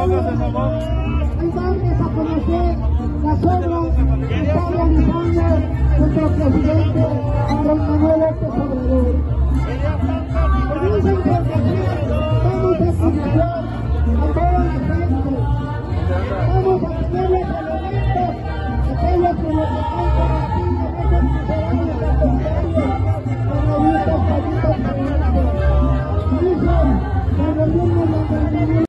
darles a conocer las obras que está realizando nuestro presidente Andrés Manuel López Obrador. Con esa información vamos a conocer a toda la gente. Vamos a tenerles elementos, aquellos que nos representan